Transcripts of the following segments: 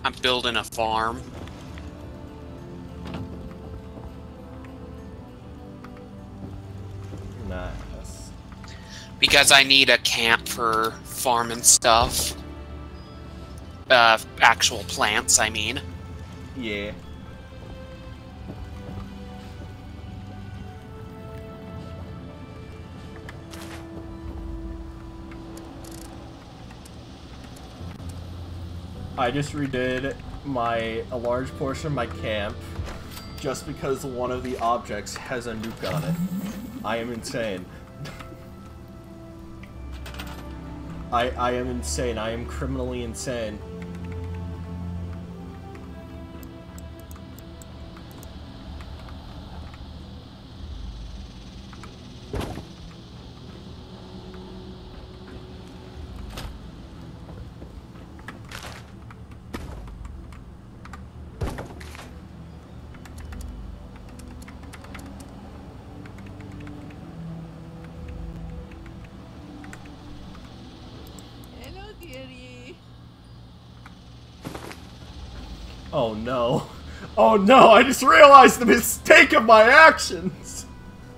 I'm building a farm. Nice. Because I need a camp for farming stuff. Actual plants, I mean. Yeah. I just redid a large portion of my camp just because one of the objects has a nuke on it. I am insane. I am insane. I am criminally insane. Oh no. Oh no, I just realized the mistake of my actions!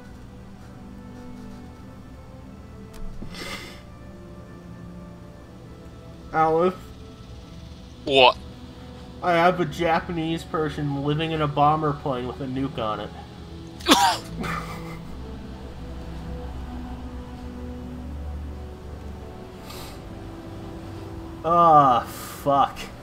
Aleph. What? I have a Japanese person living in a bomber plane with a nuke on it. Ah, fuck.